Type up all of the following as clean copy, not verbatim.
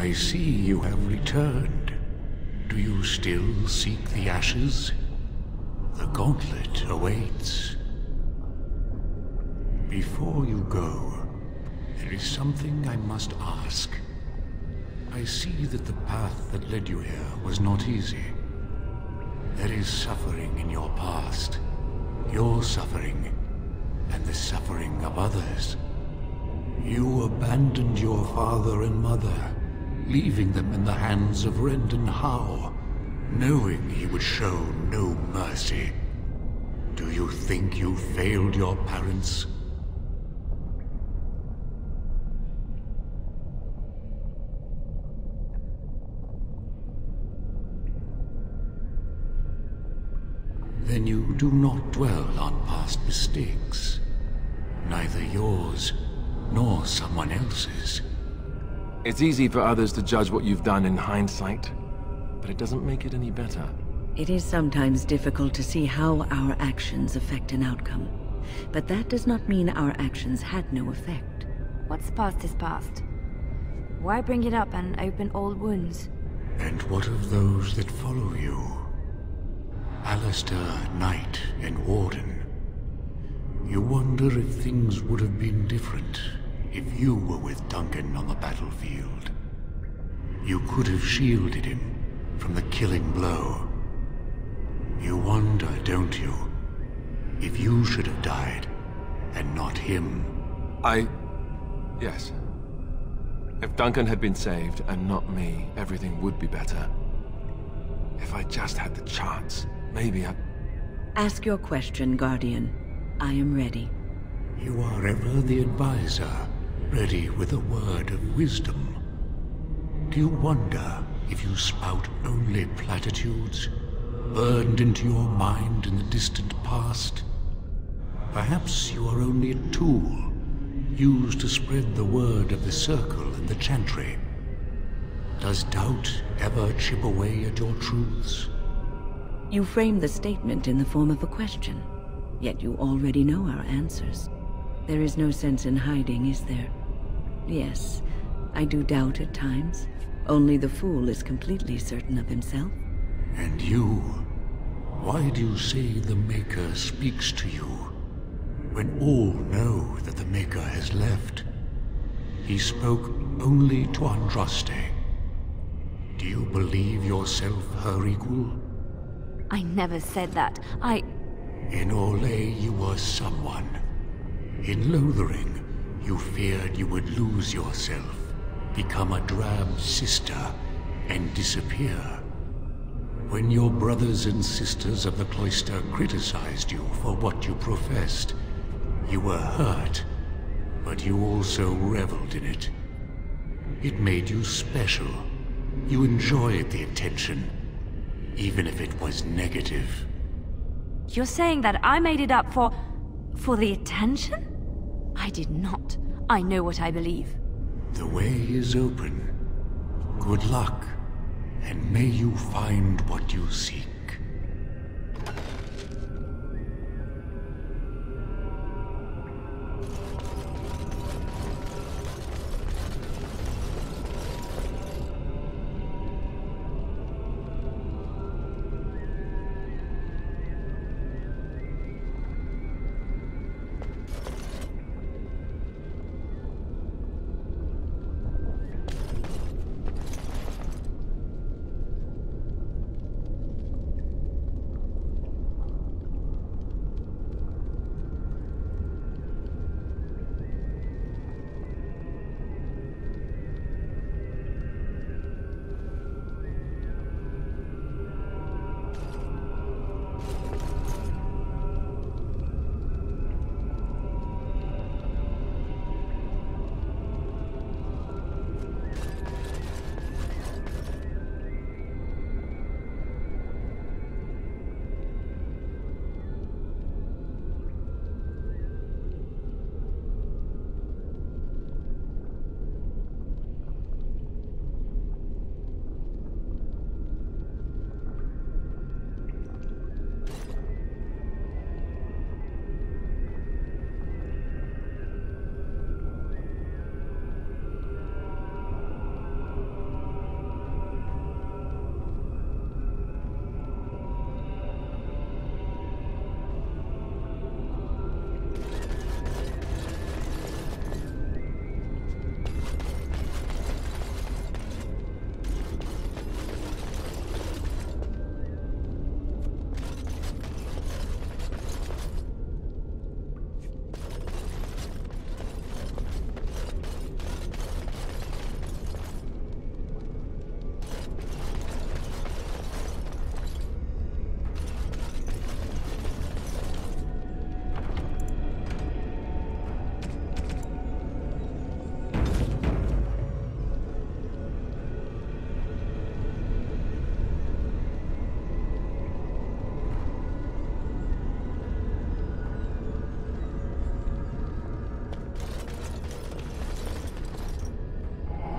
I see you have returned. Do you still seek the ashes? The gauntlet awaits. Before you go, there is something I must ask. I see that the path that led you here was not easy. There is suffering in your past. Your suffering, and the suffering of others. You abandoned your father and mother, leaving them in the hands of Rendon Howe, knowing he would show no mercy. Do you think you failed your parents? Then you do not dwell on past mistakes. Neither yours, nor someone else's. It's easy for others to judge what you've done in hindsight, but it doesn't make it any better. It is sometimes difficult to see how our actions affect an outcome. But that does not mean our actions had no effect. What's past is past. Why bring it up and open old wounds? And what of those that follow you? Alistair, Knight, and Warden. You wonder if things would have been different if you were with Duncan on the battlefield. You could have shielded him from the killing blow. You wonder, don't you, if you should have died and not him? Yes. If Duncan had been saved and not me, everything would be better. If I just had the chance. Maybe I... Ask your question, Guardian. I am ready. You are ever the advisor, ready with a word of wisdom. Do you wonder if you spout only platitudes, burned into your mind in the distant past? Perhaps you are only a tool, used to spread the word of the Circle and the Chantry. Does doubt ever chip away at your truths? You frame the statement in the form of a question, yet you already know our answers. There is no sense in hiding, is there? Yes, I do doubt at times. Only the fool is completely certain of himself. And you? Why do you say the Maker speaks to you, when all know that the Maker has left? He spoke only to Andraste. Do you believe yourself her equal? I never said that. In Orlais you were someone. In Lothering, you feared you would lose yourself, become a drab sister, and disappear. When your brothers and sisters of the cloister criticized you for what you professed, you were hurt, but you also reveled in it. It made you special. You enjoyed the attention, even if it was negative. You're saying that I made it up for the attention? I did not. I know what I believe. The way is open. Good luck, and may you find what you seek.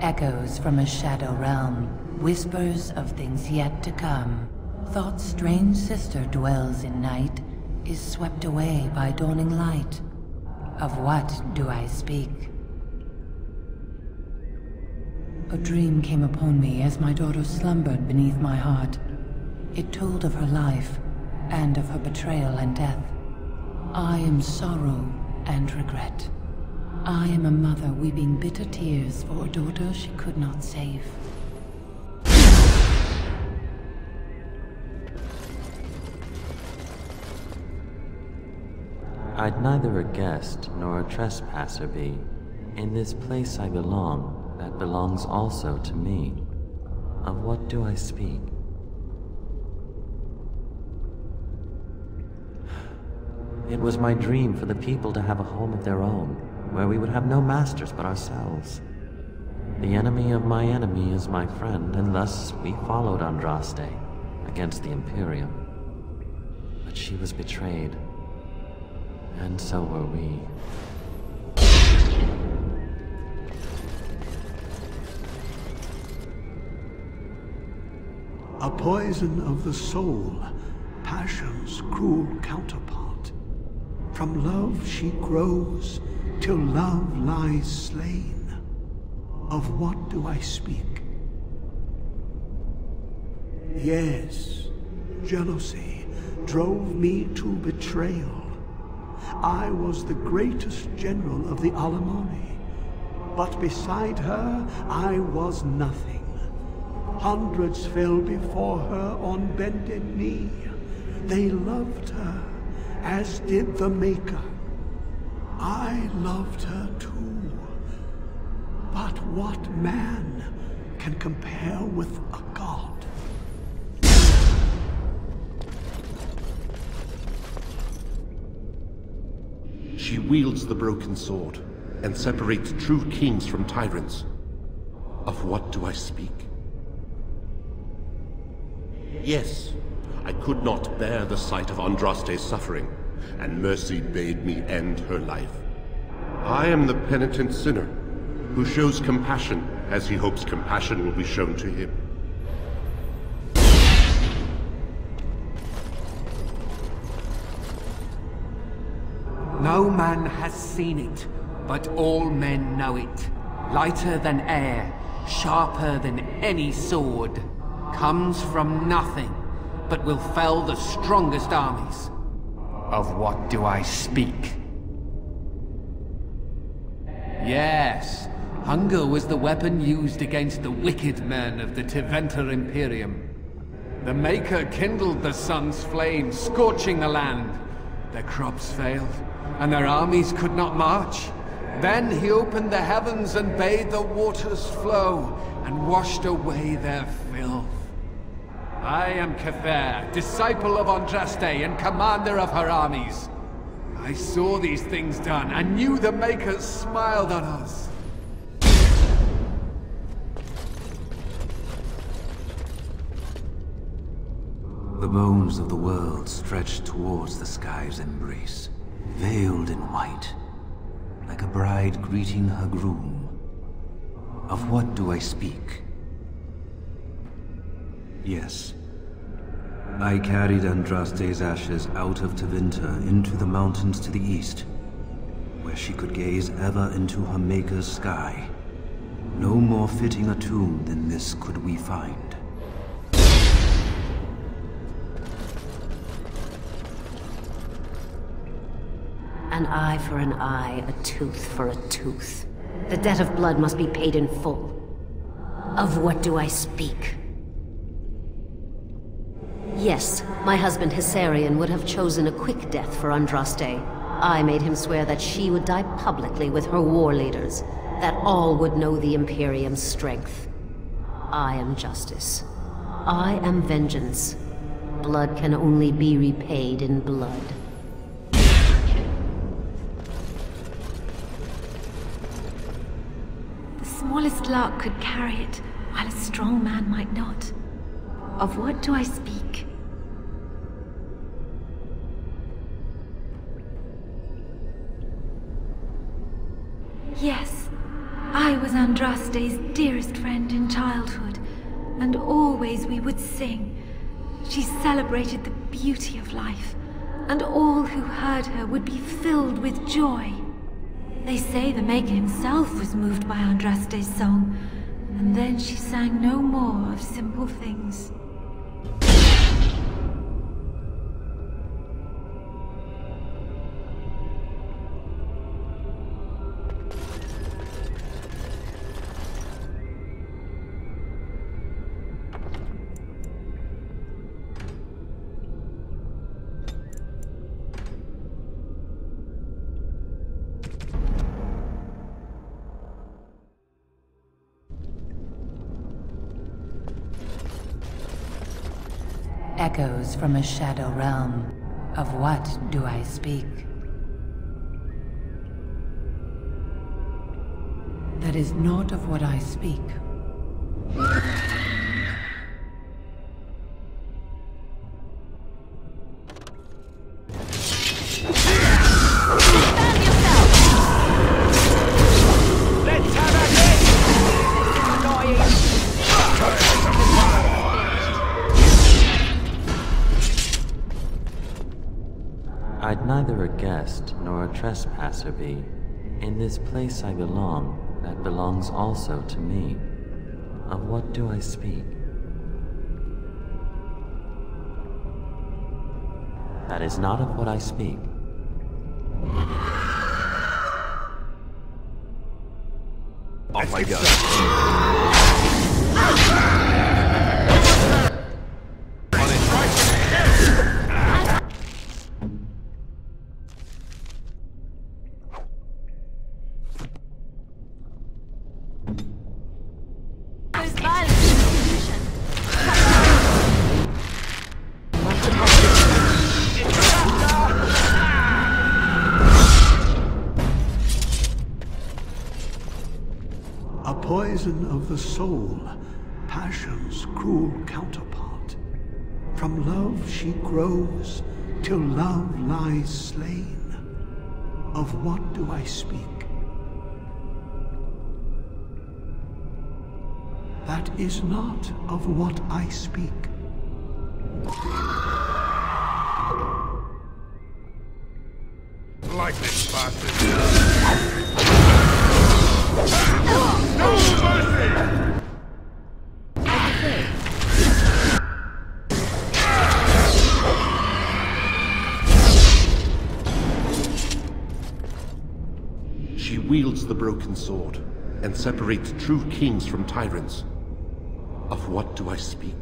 Echoes from a shadow realm, whispers of things yet to come. Thought's strange sister dwells in night, is swept away by dawning light. Of what do I speak? A dream came upon me as my daughter slumbered beneath my heart. It told of her life, and of her betrayal and death. I am sorrow and regret. I am a mother weeping bitter tears for a daughter she could not save. I'd neither a guest nor a trespasser be. In this place I belong, that belongs also to me. Of what do I speak? It was my dream for the people to have a home of their own, where we would have no masters but ourselves. The enemy of my enemy is my friend, and thus we followed Andraste against the Imperium. But she was betrayed, and so were we. A poison of the soul, passion's cruel counterpart. From love she grows, till love lies slain. Of what do I speak? Yes, jealousy drove me to betrayal. I was the greatest general of the Alemanni, but beside her I was nothing. Hundreds fell before her on bended knee. They loved her, as did the Maker. I loved her too. But what man can compare with a god? She wields the broken sword and separates true kings from tyrants. Of what do I speak? Yes, I could not bear the sight of Andraste's suffering, and mercy bade me end her life. I am the penitent sinner, who shows compassion as he hopes compassion will be shown to him. No man has seen it, but all men know it. Lighter than air, sharper than any sword. Comes from nothing, but will fell the strongest armies. Of what do I speak? Yes, hunger was the weapon used against the wicked men of the Tevinter Imperium. The Maker kindled the sun's flame, scorching the land. Their crops failed, and their armies could not march. Then he opened the heavens and bade the waters flow, and washed away their filth. I am Kefir, disciple of Andraste and commander of her armies. I saw these things done, and knew the Makers smiled on us. The bones of the world stretched towards the sky's embrace, veiled in white, like a bride greeting her groom. Of what do I speak? Yes. I carried Andraste's ashes out of Tevinter into the mountains to the east, where she could gaze ever into her Maker's sky. No more fitting a tomb than this could we find. An eye for an eye, a tooth for a tooth. The debt of blood must be paid in full. Of what do I speak? Yes, my husband Hissarion would have chosen a quick death for Andraste. I made him swear that she would die publicly with her war leaders, that all would know the Imperium's strength. I am justice. I am vengeance. Blood can only be repaid in blood. The smallest lark could carry it, while a strong man might not. Of what do I speak? Yes, I was Andraste's dearest friend in childhood, and always we would sing. She celebrated the beauty of life, and all who heard her would be filled with joy. They say the Maker himself was moved by Andraste's song, and then she sang no more of simple things. Echoes from a shadow realm. Of what do I speak? That is not of what I speak. I'd neither a guest nor a trespasser be. In this place I belong, that belongs also to me. Of what do I speak? That is not of what I speak. Oh my god. A poison of the soul, passion's cruel counterpart. From love she grows, till love lies slain. Of what do I speak? That is not of what I speak. Like this bastard. No mercy! She wields the broken sword and separates true kings from tyrants. Of what do I speak?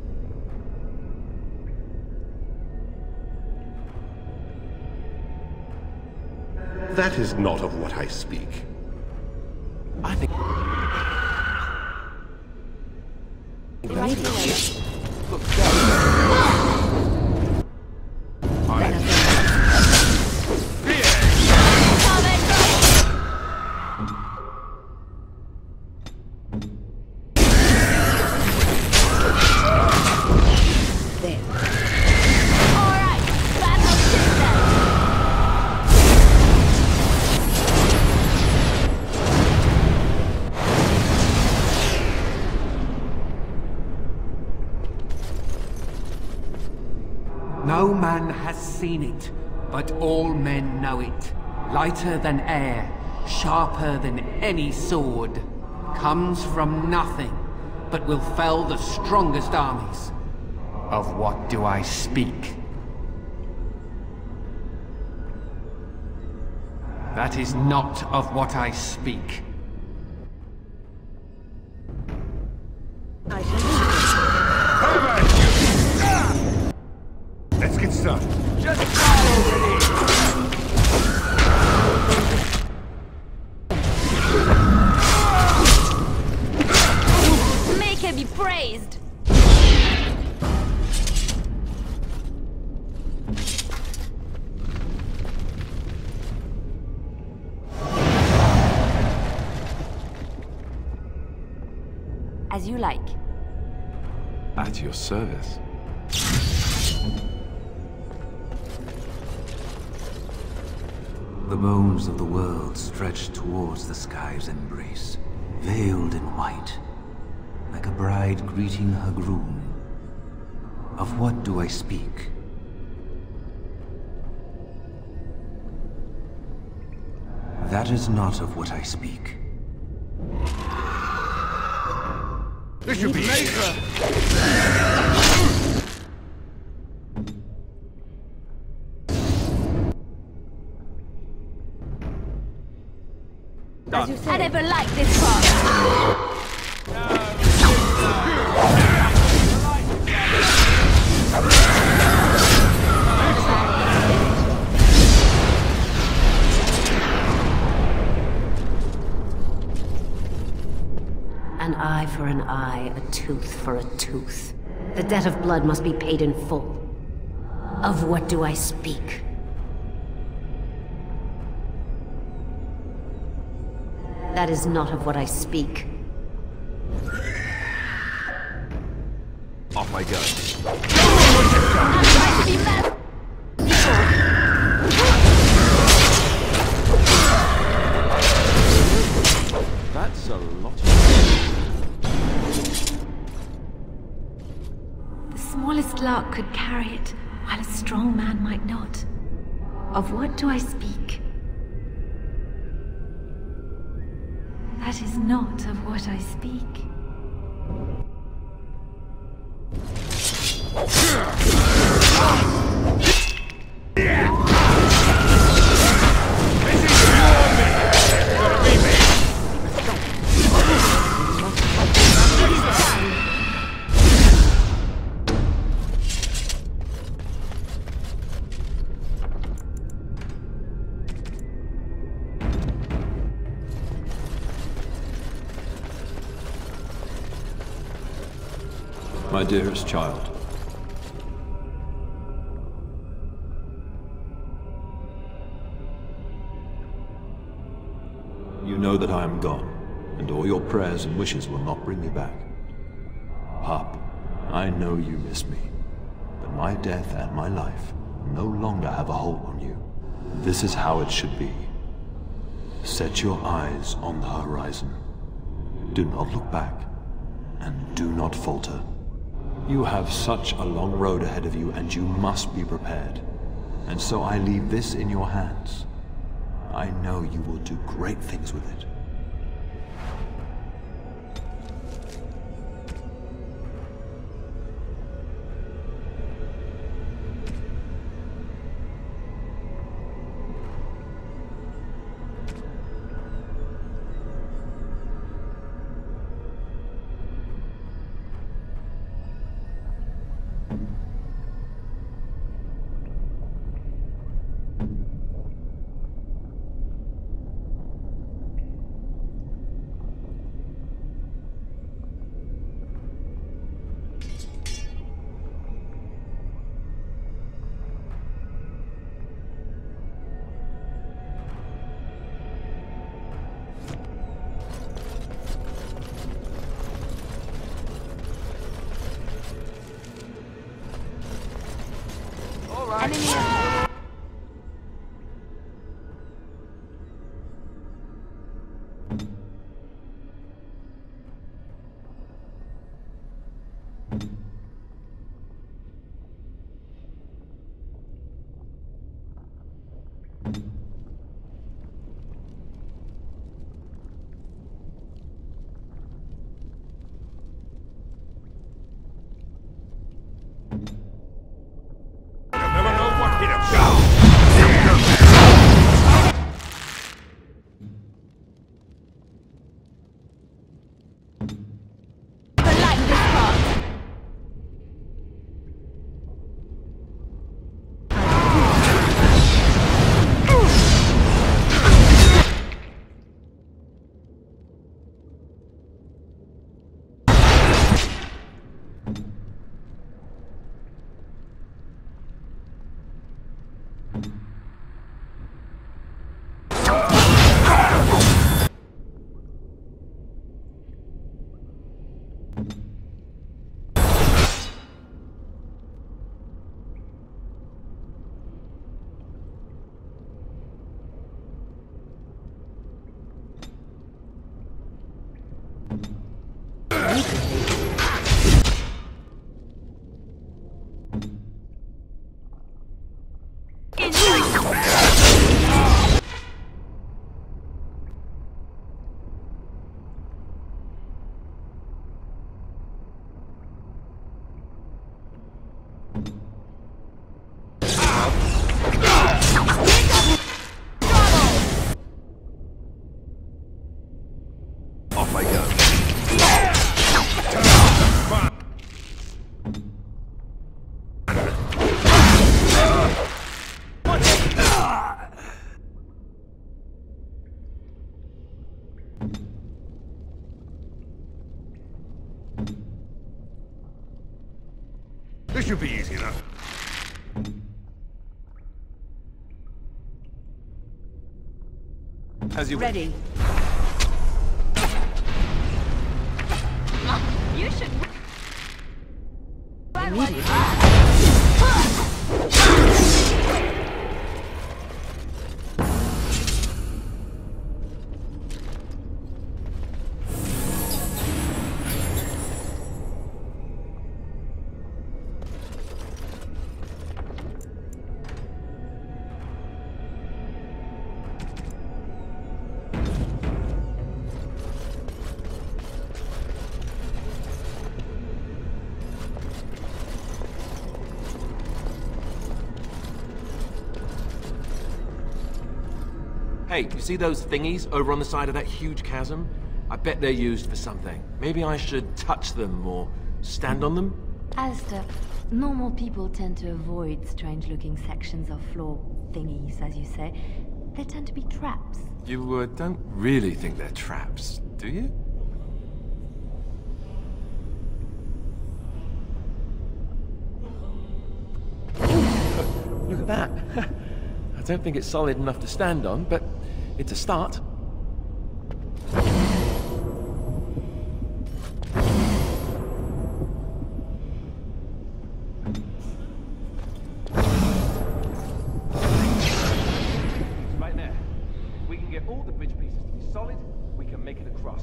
That is not of what I speak. I think... No man has seen it, but all men know it. Lighter than air, sharper than any sword. Comes from nothing, but will fell the strongest armies. Of what do I speak? That is not of what I speak. Let's get started. Just follow me! Make her be praised! As you like. At your service. The bones of the world stretched towards the sky's embrace, veiled in white, like a bride greeting her groom. Of what do I speak? That is not of what I speak. This should be later. I never liked this part. An eye for an eye, a tooth for a tooth. The debt of blood must be paid in full. Of what do I speak? That is not of what I speak. Off I go. That's a lot of... The smallest lark could carry it, while a strong man might not. Of what do I speak? That is not of what I speak. My dearest child. You know that I am gone, and all your prayers and wishes will not bring me back. Pup, I know you miss me, but my death and my life no longer have a hold on you. This is how it should be. Set your eyes on the horizon. Do not look back, and do not falter. You have such a long road ahead of you, and you must be prepared. And so I leave this in your hands. I know you will do great things with it. This should be easy enough. As you Ready. You should... Hey, you see those thingies over on the side of that huge chasm? I bet they're used for something. Maybe I should touch them or stand on them? Alistair, normal people tend to avoid strange-looking sections of floor thingies, as you say. They tend to be traps. You don't really think they're traps, do you? Look at that. I don't think it's solid enough to stand on, but it's a start. Right there. If we can get all the bridge pieces to be solid, we can make it across.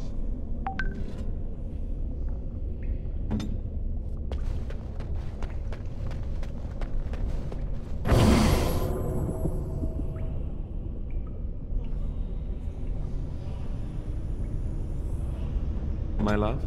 My love?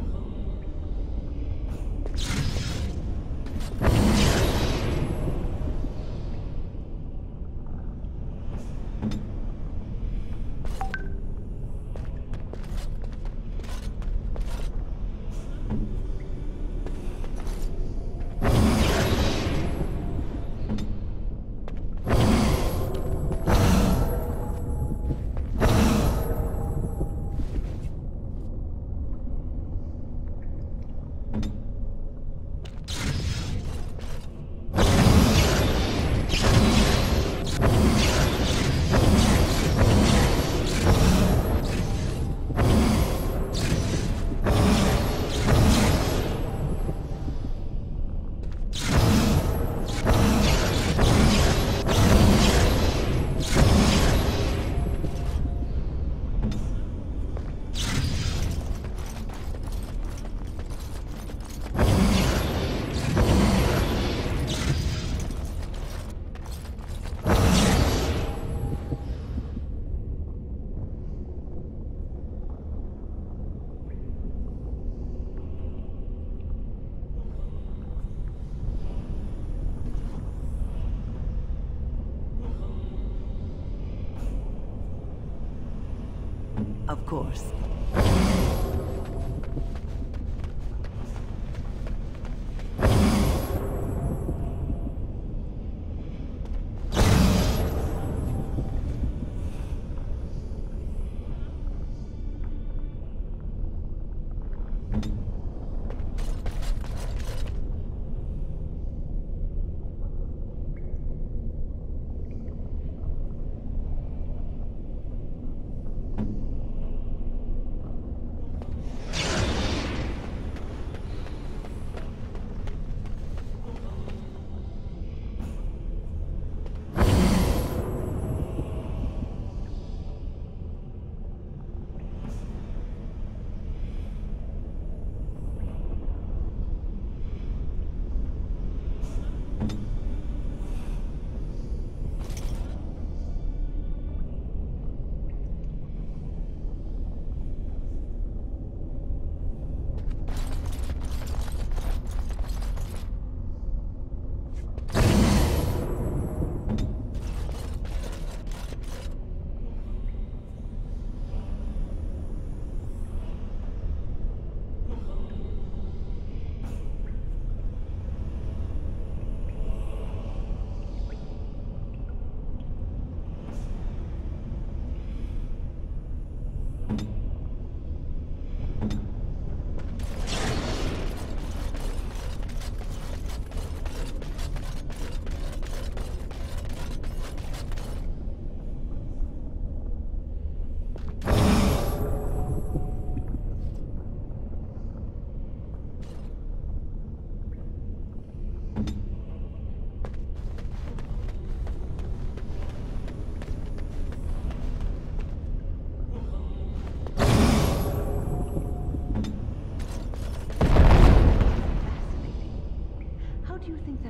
Of course.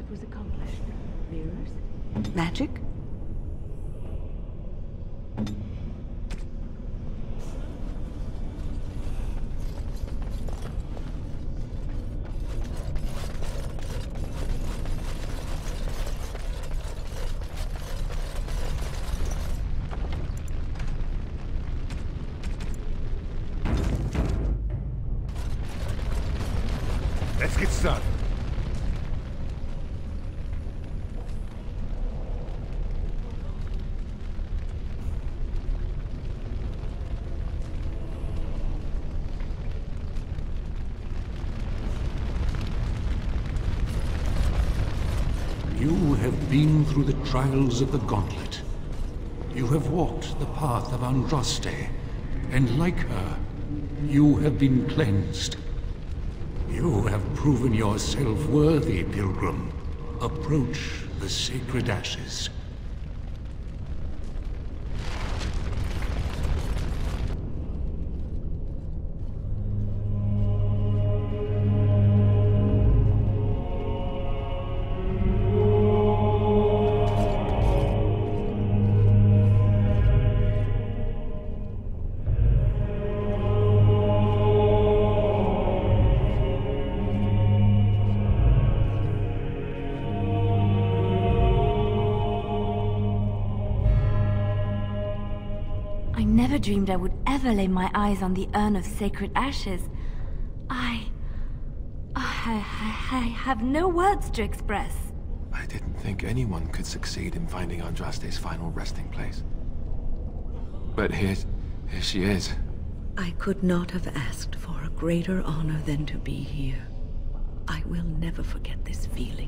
that was accomplished? Mirrors? Magic? Let's get started. You have been through the trials of the Gauntlet. You have walked the path of Andraste, and like her, you have been cleansed. You have proven yourself worthy, Pilgrim. Approach the sacred ashes. I never dreamed I would ever lay my eyes on the urn of sacred ashes. I have no words to express. I didn't think anyone could succeed in finding Andraste's final resting place. But here she is. I could not have asked for a greater honor than to be here. I will never forget this feeling.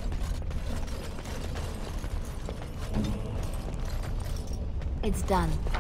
It's done.